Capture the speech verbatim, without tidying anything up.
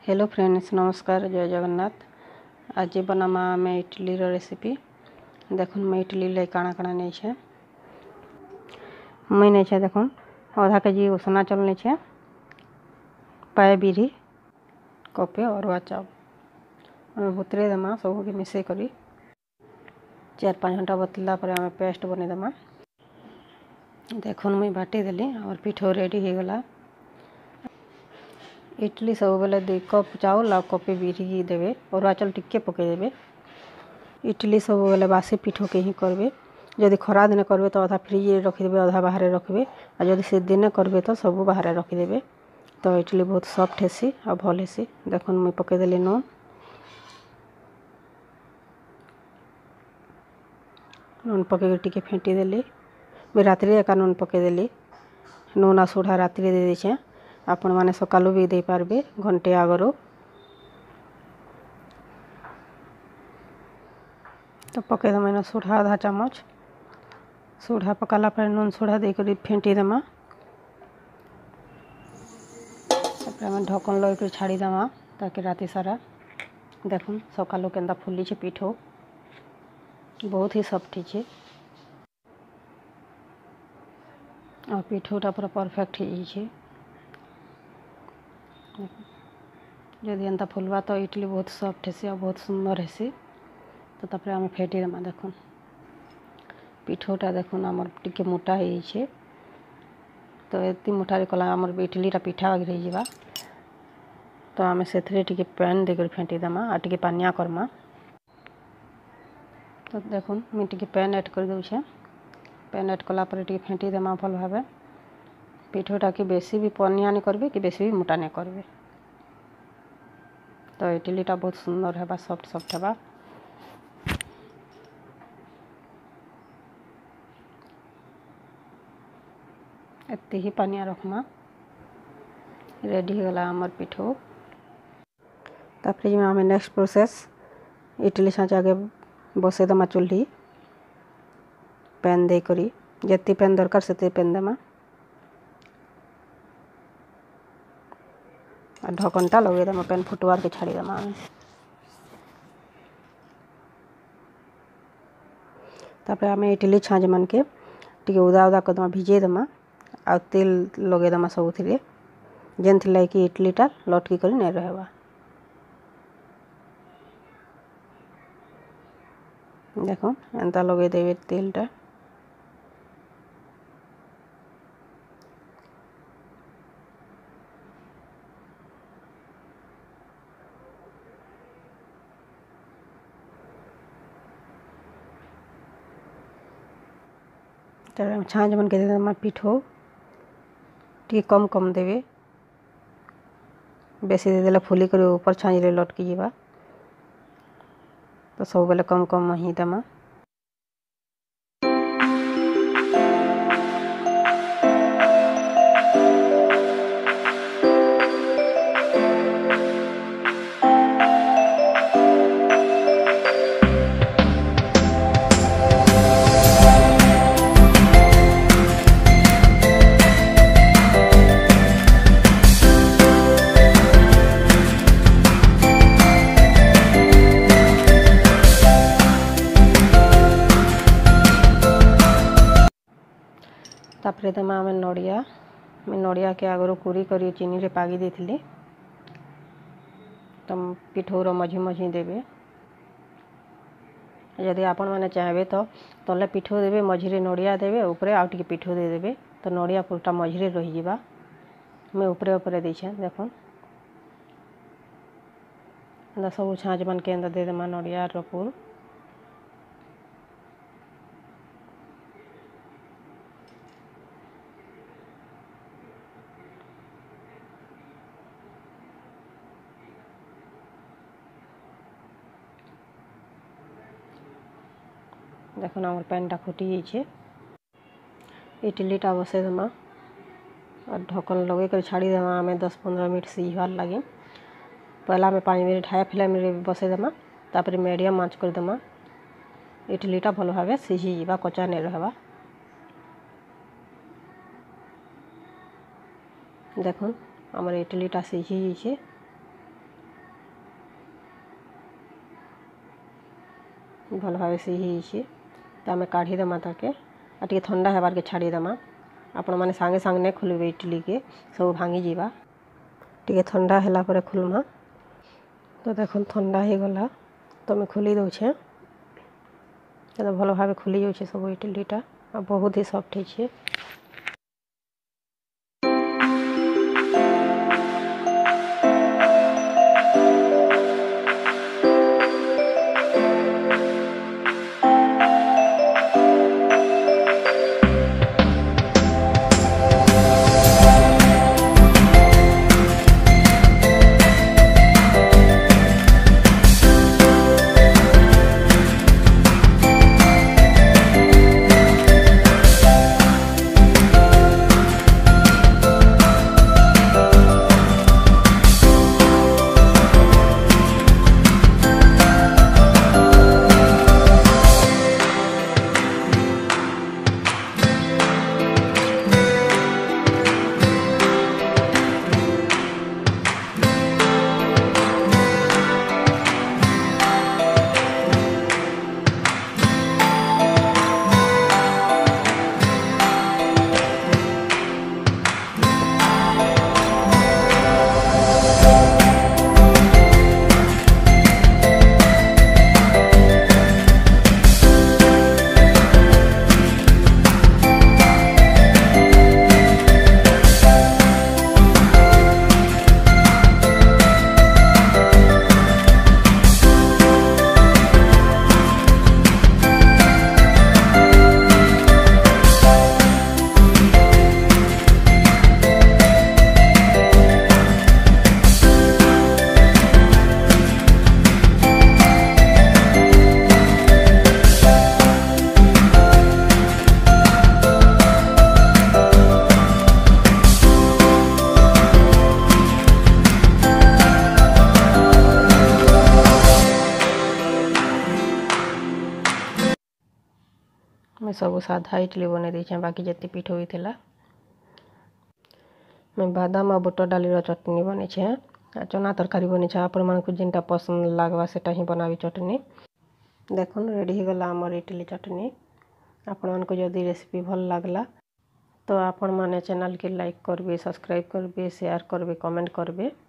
Hello friends, नमस्कार, जय जगन्नाथ। आज बनामा आम इडली रेसिपी। देखुन मैं इडली ले काଣା काଣା नहीं छे मुई नहीं छे देखुन आधा केजी उसना चाउल नहीं छे, पाए बिरी, कपे अरुआ चाउल भुतरे देमा सब के मिसे करी चार पाँच घंटा बतला पर आम पेस्ट बने देमा। देखुन मुई बाटी देली और पिठो रेडी हो गला। इडली सब बेले दुई कप चाउल आ कपे बिरी देवे, अरुआ चाउल टिके पकईदेवे। इडली सब बेले बासी पिठो के ही करबे। जदि खरा दिन करबे तो अधा फ्रिज रखिदेवे, अधा बाहर रखबे। आ जदि से दिन करबे तो सब बाहर रखिदेवे। तो इडली बहुत सॉफ्ट हेसी आ भल हेसी। देखुन मुई पकईदेली नून, नून पकईके टिके फेंटी देली। मुई रात्रि एका नून पकईदेली। नून आ सोढ़ा रात्रि दे देछे। आपण माने सकालू भी दे पारबे घंटे आगरो। तो पकई दमा इन सोढ़ा आधा चामच। सोढ़ा पकाला पर नून सोढ़ा देकर फेंटी दमा। तापर ढक्कन लगे छाड़ी दमा ताकि राति सारा। देखुन सकालू केंदा फुली छे पिठो, बहुत ही सॉफ्ट छे और पिठोटा पूरा परफेक्ट हो छे। जदि एंता फुलवा तो इडली बहुत सॉफ्ट हेसी और बहुत सुंदर हेसी। तो तापर आम फेंटी देमा। देखुन पिठोटा देखुन आमर टिके मोटा हो छे। तो एति मोटा कला आमर इडलीटा पिठा आगे रही जावा। तो आम से टिके पैन देकर फेंटी देमा आ टिके पानिया करमा। तो देखुन मुझे टिके पैन ऐड कर दूचे। पैन ऐड कला पर टिके फेंटी देमा भल भावे। पिठोटा कि बेसी भी पनिया नहीं करबे कि बेसी भी मोटा नहीं करबे। तो इडलीटा बहुत सुंदर है, सॉफ्ट सॉफ्ट है। एति ही पानिया रखमा। रेडी हो गला आमर पिठो। तापर आम नेक्स्ट प्रोसेस इडली छाँचा आगे बसे दमा चूल्ही। पैन दे करी जति पैन दरकार से पैन देमा। ढक्कनटा लगे देमा पैन फुटवार के छाड़ी देमा। तापर आम इडली छाँच मन के टिके उदा उदा कर भिजे देमा आ तेल लगे देमा सबुथिरे, जेनथि लाइक इडलीटा लटकी कर नहीं रहबा। देखो एंता लगे देवे तेलटा। छाँच मन के दे पिठो टी कम कम देवे। बेसी दे देला फुली कर ऊपर छाँच लटकी जावा। तो सब बेले कम कम ही देमा। तापर देमा आम नड़िया। नड़िया के आगरो कुरी करी चीनी रे पागी देथिले। तो पिठोर मझी मझी देवे। यदि आपण माने चाहबे तो तले पिठो देवे, मझिरे नड़िया देवे, ऊपरे आउ टिके पिठो दे देवे। तो नड़िया पुरटा मझिरे रही जावा। मैं ऊपरे ऊपरे देछे। देखो सब छाँच मन के दे देमा नड़िया रपुर। देखो आम पैनटा फुटी जाइए। इडलीटा बसे देमा और ढक्कन लगे कर छाड़ी देमा। आम दस पंद्रह मिनट सीझवार लगे। पहला में पाँच मिनट हाई फ्लेम रे बसे देमा। तापर मीडियम आँच कर देमा। इडलीटा भल भावे सीझी जावा, कच्चा नहीं रहबा। देखुन आमर इडलीटा सीझी जाइए। भल भाव सिझी तो आम काढ़ीदेमा ताके आ टे ठंडा होबार के छाड़ीदेमा। आपण मैंने सांगे सांगे नहीं खोलबे इडली के सब भांगी जीवा टे ठंडा होला पर खोलमा। तो देख ठंडा हो गला तो मैं खोली दौचे तो भल भाव खोली जाऊे सब इडलीटा आ बहुत ही सॉफ्ट है। मैं सब साधा इडली बन देछे बाकी जति पीठ होइथिला। मैं बादाम और बुट डाली चटनी बनीछे चना तरकारी बनीछे आपण मानकु जिनटा पसंद लागवा सेटा ही बनावी चटनी। देखुन रेडी हो गला हमर इडली चटनी। आपण मानकु जदि रेसिपी भल लागला तो आपण माने चैनल के लाइक करबे, सब्सक्राइब करबे, शेयर करबे, कमेंट करबे।